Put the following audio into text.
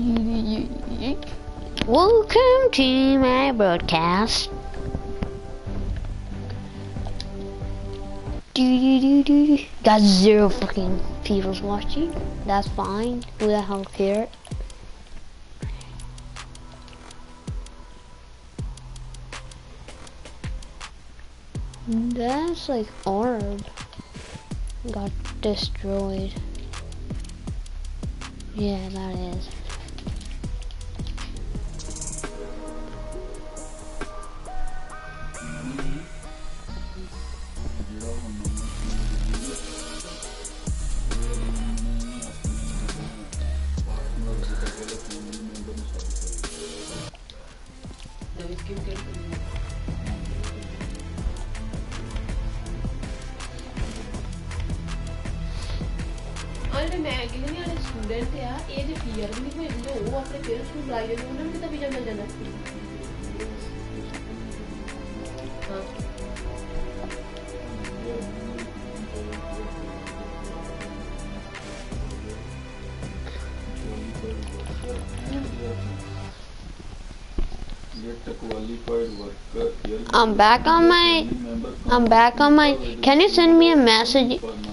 Welcome to my broadcast. Got 0 fucking people watching. That's fine. Who the hell cares? That's like orb got destroyed. Yeah, that is. I'm back on my, can you send me a message